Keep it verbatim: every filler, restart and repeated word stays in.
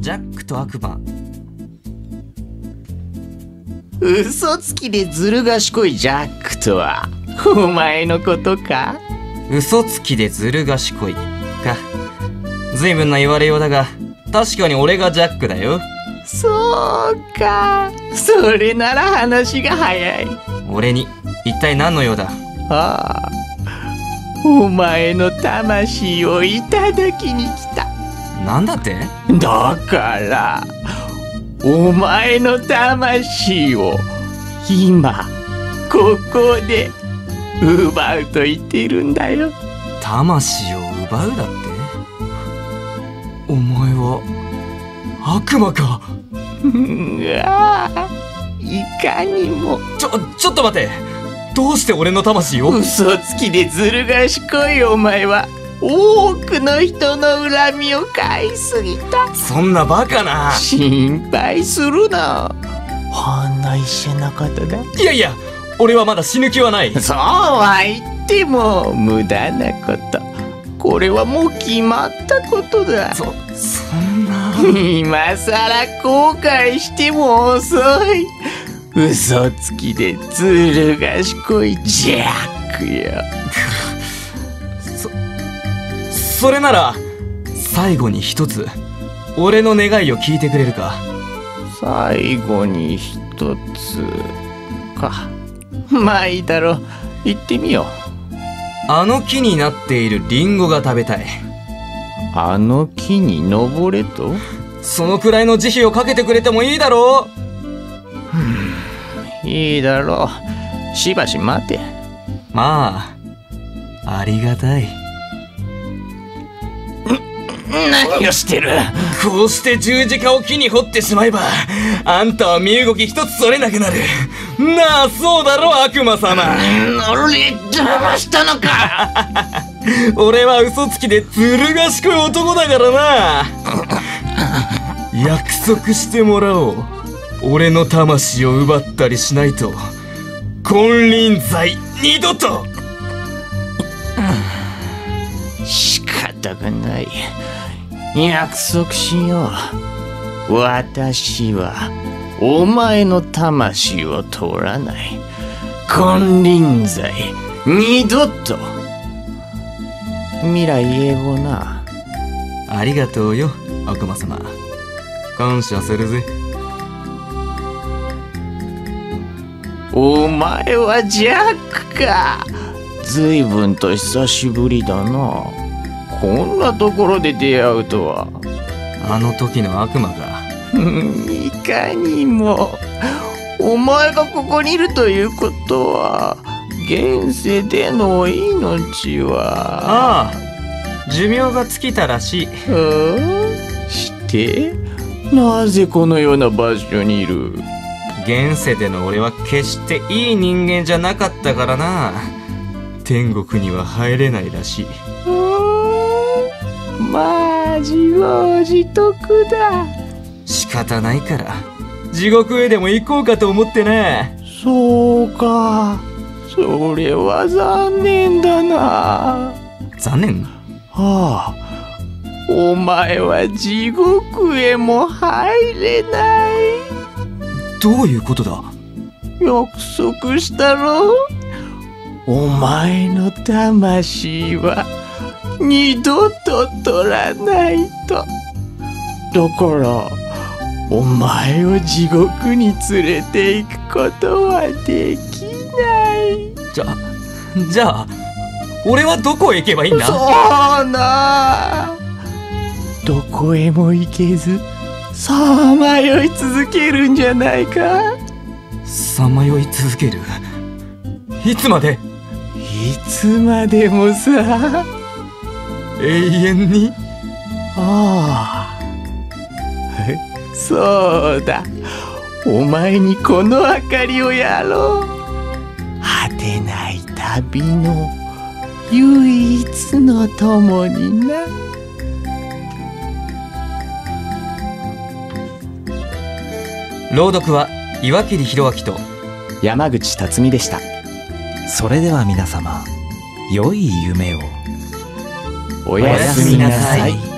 ジャックと悪魔。 嘘つきでずる賢いジャックとはお前のことか？ 嘘つきでずる賢いか。随分な言われようだが、確かに俺がジャックだよ。 そうか、それなら話が早い。 俺に一体何の用だ？ ああ、お前の魂をいただきに来た。 なんだって？ だからお前の魂を今ここで奪うと言っているんだよ。 魂を奪うだって？お前は悪魔か？ うわあ、いかにも。 ちょ、ちょっと待て。どうして俺の魂を？ 嘘つきでずる賢いお前は多くの人の恨みを買いすぎた。 そんなバカな。 心配するな。ほんの一瞬のことだ。 いやいや、俺はまだ死ぬ気はない。 そうは言っても無駄なこと。これはもう決まったことだ。 そ、そんな。 今さら後悔しても遅い。嘘つきでずる賢いジャックよ。 そ、それなら最後に一つ俺の願いを聞いてくれるか？ 最後に一つか。まあいいだろう、行ってみよう。 あの木になっているリンゴが食べたい。 あの木に登れと？ そのくらいの慈悲をかけてくれてもいいだろう。 いいだろう、しばし待て。 まあありがたい。 何をしてる？ こうして十字架を木に掘ってしまえば、あんたは身動き一つ取れなくなる。なあ、そうだろ悪魔様。 俺騙したのか？ 俺は嘘つきでずる賢い男だからな。約束してもらおう。俺の魂を奪ったりしないと金輪際二度と。 仕方がない、約束しよう。私はお前の魂を取らない。金輪際二度と。未来永劫な。 ありがとうよ悪魔様、感謝するぜ。 お前はジャックか。ずいぶんと久しぶりだな。こんなところで出会うとは。 あの時の悪魔が。 いかにも。お前がここにいるということは現世での命は。 ああ、寿命が尽きたらしい。 してなぜこのような場所にいる？ 現世での俺は決していい人間じゃなかったからな。天国には入れないらしい。 まあ自業自得だ。 仕方ないから地獄へでも行こうかと思ってな。 そうか、それは残念だな。 残念？ はあ、お前は地獄へも入れない。 どういうことだ？ 約束したろ。お前の魂は二度と取らないと。だからお前を地獄に連れて行くことはできない。 じゃじゃあ俺はどこへ行けばいいんだ？ そうな、どこへも行けずさまよい続けるんじゃないか。 さまよい続ける？いつまで？ いつまでもさ。 永遠に？ ああ、そうだ、お前にこの明かりをやろう。果てない旅の唯一の友にな。 朗読は岩切弘明と山口辰巳でした。それでは皆様、良い夢を。 おやすみなさい。